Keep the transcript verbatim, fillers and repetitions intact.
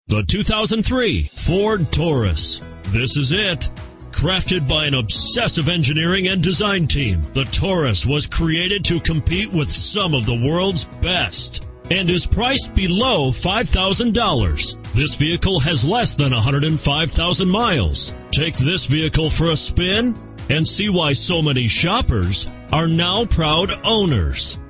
The two thousand three Ford Taurus. This is it. Crafted by an obsessive engineering and design team, the Taurus was created to compete with some of the world's best and is priced below five thousand dollars. This vehicle has less than one hundred five thousand miles. Take this vehicle for a spin and see why so many shoppers are now proud owners.